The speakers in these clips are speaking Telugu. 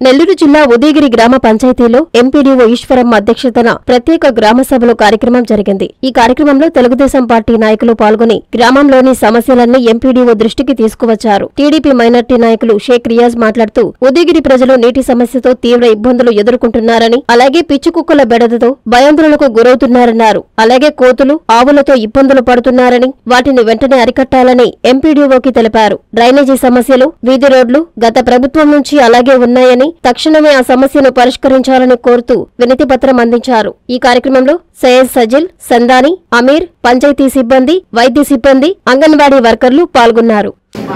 నెల్లూరు జిల్లా ఉదయగిరి గ్రామ పంచాయతీలో ఎంపీడీఓ ఈశ్వరమ్మ అధ్యక్షతన ప్రత్యేక గ్రామ సభలో కార్యక్రమం జరిగింది. ఈ కార్యక్రమంలో తెలుగుదేశం పార్టీ నాయకులు పాల్గొని గ్రామంలోని సమస్యలన్నీ ఎంపీడీఓ దృష్టికి తీసుకువచ్చారు. టీడీపీ మైనార్టీ నాయకులు షేక్ రియాజ్ మాట్లాడుతూ ఉదయగిరి ప్రజలు నీటి సమస్యతో తీవ్ర ఇబ్బందులు ఎదుర్కొంటున్నారని, అలాగే పిచ్చికుక్కల బెడదతో భయాందోళనకు గురవుతున్నారన్నారు. అలాగే కోతులు, ఆవులతో ఇబ్బందులు పడుతున్నారని, వాటిని వెంటనే అరికట్టాలని ఎంపీడీఓకి తెలిపారు. డ్రైనేజీ సమస్యలు, వీధి రోడ్లు గత ప్రభుత్వం నుంచి అలాగే ఉన్నాయని, తక్షణమే ఆ సమస్యను పరిష్కరించాలని కోరుతూ వినతి పత్రం అందించారు. ఈ కార్యక్రమంలో సయ్యద్ సజిల్, సందాని, అమీర్, పంచాయతీ సిబ్బంది, వైద్య సిబ్బంది, అంగన్వాడీ వర్కర్లు పాల్గొన్నారు.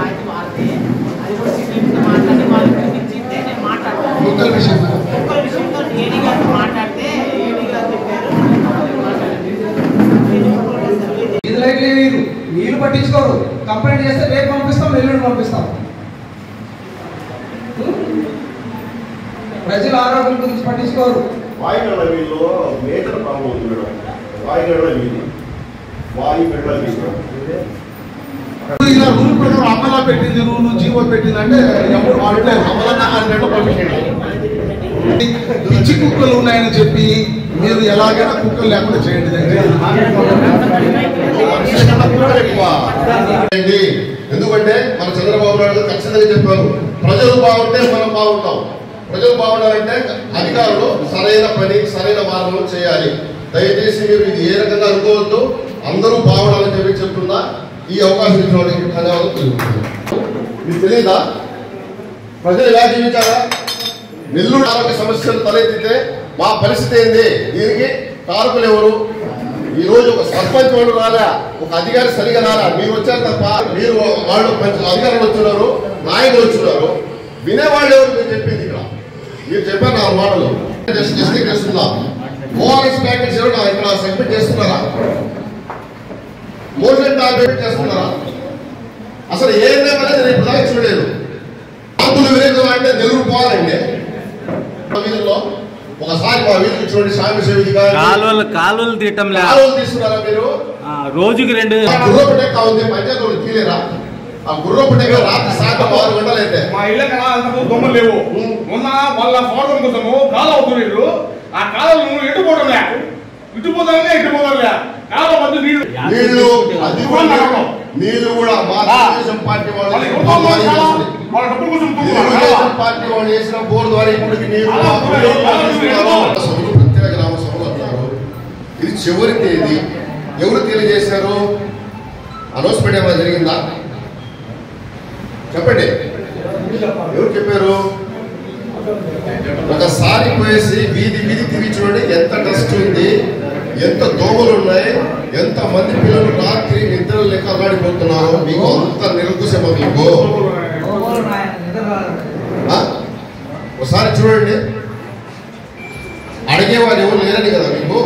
నీళ్లు పట్టించుకోరు, కంప్లైంట్ చేస్తే రేపు పంపిస్తాం, ఎల్లుండి పంపిస్తాం. ప్రజల ఆరోగ్యం గురించి పట్టించుకోరు. వాయుగడ్డ వీళ్ళు మేజర్ ప్రాబ్లం ఉంది మేడం. వాయుగడ్డ వీధి ఇలా రూల్ ప్రకారం అమలా పెట్టింది, రూలు జీవో పెట్టిందంటే ఎవరు వాళ్ళే అమలన్నా 6 గంటలు పంపించండి. పిచ్చి కుక్కలు ఉన్నాయని చెప్పి మీరు ఎలాగైనా కుక్కలు లేకుండా చేయండి. ఎందుకంటే మన చంద్రబాబు నాయుడు ఖచ్చితంగా చెప్పారు, ప్రజలు బాగుంటే మనం బాగుంటాం. ప్రజలు బాగుండాలంటే అధికారులు సరైన పని, సరైన మార్గంలో చేయాలి. దయచేసి మీరు ఇది ఏ రకంగా అనుకోవద్దు, అందరూ బాగుండాలని చెప్పి చెప్తున్నా. ఈ అవకాశం ఇచ్చినవాడికి ధన్యవాదాలు తెలుపుతున్నాను. మీకు తెలియదా ప్రజలు ఎలా జీవించాలా? నెల్లూరు ఆరోగ్య సమస్యలు తలెత్తితే మా పరిస్థితి ఏంది? దీనికి కారకులు ఎవరు? ఈ రోజు ఒక సర్పంచ్ వాళ్ళు రాలా, ఒక అధికారి సరిగా రాలా. మీరు వచ్చారు తప్ప, మీరు వాళ్ళు అధికారులు వచ్చున్నారు, నాయకులు వచ్చున్నారు, వినేవాళ్ళు ఎవరు? మీరు చెప్పింది ఇక్కడ మీరు చెప్పారు 4 మాటలు చేస్తున్నా. ఓఆర్ఎస్ ప్యాకెట్స్ ఎవరు ఇక్కడ సబ్మిట్ చేస్తున్నారా? మోషన్ టాబ్లెట్ చేస్తున్నారా? అసలు ఏదైనా నేను ఇప్పుడు దాకా చూడలేదు. ఆంబులు విరేచం అంటే నెల్లూరు పోవాలండి. వీధుల్లో ఒకసారి మా వీధికి చూడండి, సామి సేవికి కాలువలు తీయటం లేదు. కాలువలు తీస్తున్నారా మీరు? రోజుకి 2 గుర్రపు టెక్క ఉంది, పంచాయతీ తీలేరా? ఆ గుర్రపు టెక్క రాత్రి సాయంత్రం 6 గంటలు అయితే మా ఇళ్ళ దొమ్మలు లేవు. మొన్న వాళ్ళ స్వార్థం కోసము కాలు అవుతున్నారు. ఆ కాలం ఎటుపోవడంలే, ఇటుపోతానే ఇటుపోతాంలే. కాలం వద్దు నీళ్లు నీళ్లు కూడా మా తెలుగుదేశం పార్టీ వాళ్ళు పార్టీ వాళ్ళు చేసిన బోర్ ద్వారా ఇప్పటికి నీళ్లు ప్రత్యేక గ్రామ సభలు అంటారు. ఇది చివరి తేదీ. ఎవరు తెలియజేశారు? అనౌన్స్మెంట్ ఏమైనా జరిగిందా? చెప్పండి, ఎవరు చెప్పారు? ఒకసారి పోయేసి వీధి తిరిగి చూడండి, ఎంత డస్ట్ ఉంది, ఎంత దోమలు ఉన్నాయి, ఎంత మంది పిల్లలు రాత్రి నిద్రలు లెక్క అల్లాడిపోతున్నారు. మీకు అంత నిరంకుశమా? మీకు ఒకసారి చూడండి. అడిగేవారు ఎవరు లేరని కదా మీకు.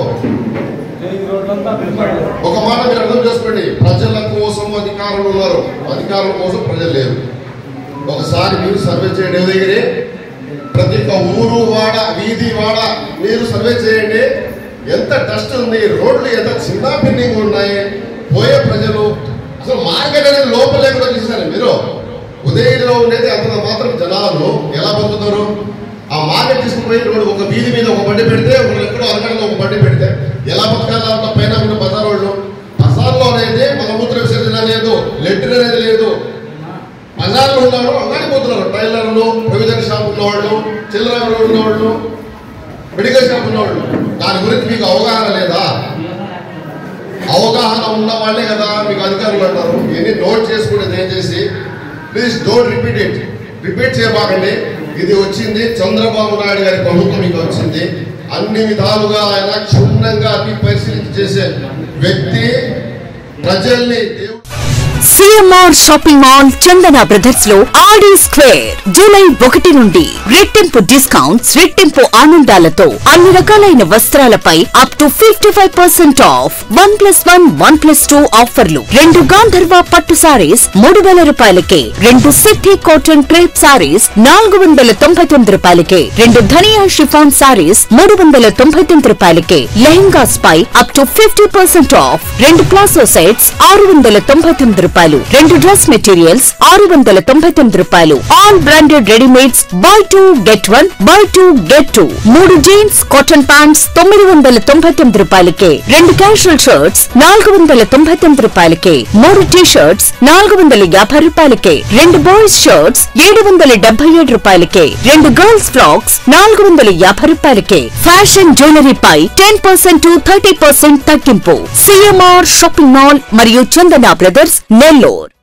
ఒక మాట మీరు అర్థం చేసుకోండి, ప్రజల కోసం అధికారులు ఉన్నారు, అధికారుల కోసం ప్రజలు లేరు. ఒకసారి మీరు సర్వే చేయండి. ఉదయగిరి ప్రతి ఒక్క ఊరు, వాడ, వీధి, వాడ మీరు సర్వే చేయండి. ఎంత డస్ట్ ఉంది, రోడ్లు ఎంత చిన్న బిల్డింగ్ ఉన్నాయి, పోయే ప్రజలు అసలు మార్కెట్ అనేది లోపలే కూడా చూసారు మీరు. ఉదయగిరిలో ఉండేది అంత మాత్రం జనాలు ఎలా బతుకుతారు? ఆ మార్కెట్ తీసుకుపోయి రోడ్డు ఒక వీధి మీద ఒక బండి పెడితే, వాళ్ళు ఎక్కడో అరగంటలో ఒక బండి పెడితే ఎలా బతకాలంటే పైన ఉన్న బజార్ వాళ్ళు. బజార్లో అనేది మలమూత్ర విసర్జన లేదు, లెటర్ అనేది లేదు. బజార్లో ఉన్నవాళ్ళు అల్లాడిపోతున్నారు. టైలర్లు, ప్రొవిజన్ షాప్ ఉన్నవాళ్ళు, చిల్లర ఉన్నవాళ్ళు, మెడికల్ షాప్ ఉన్నవాళ్ళు. దాని గురించి మీకు అవగాహన లేదా? అవగాహన ఉన్న వాళ్ళే కదా మీకు అధికారులు అంటారు. ఇవన్నీ నోట్ చేసుకుని దయచేసి ప్లీజ్ డోంట్ రిపీట్ చేయబాకండి. ఇది వచ్చింది చంద్రబాబు నాయుడు గారి ప్రభుత్వం, మీకు వచ్చింది. అన్ని విధాలుగా ఆయన క్షుణ్ణంగా అన్ని పరిశీలించి చేసే వ్యక్తి. ప్రజల్ని CMR shopping mall Chandana brothers లో ఆడి స్క్వేర్ జూలై 1 నుండి రెట్టింపు డిస్కౌంట్స్, రెట్టింపు ఆనందాలతో అన్ని రకాలైన వస్త్రాలపై అప్ టు 55% ఆఫ్. 1+1, 1+2 ఆఫర్లు. 2 గాంధర్వ పట్టు సారీస్ 3000 రూపాయలకే, 2 సిద్ధి కాటన్ క్రేప్ సారీస్ 499 రూపాయలకే, 2 ధనియా షిఫాన్ సారీస్ 399 రూపాయలకే, లెహంగాస్ పై up to 50% off. 2 palazzo sets 699 రూపాయలు. రూపాయలు, 2 డ్రెస్ మెటీరియల్స్ 699 రూపాయలు, all branded readymades buy 2 get 1 buy 2 get 2, 3 jeans cotton pants 999 రూపాయలకే, 2 క్యాజువల్ షర్ట్స్ 499 రూపాయలకే, 3 టీ షర్ట్స్ 450 రూపాయలకే, 2 బాయ్స్ షర్ట్స్ 777 రూపాయలకే, 2 గర్ల్స్ ఫ్రాక్స్ 450 రూపాయలకే. ఫ్యాషన్ జ్యువెలరీపై 10% to 30% తగ్గింపు. సిఎంఆర్ షాపింగ్ మాల్ మరియు చందన బ్రదర్స్, నెల్లూరు.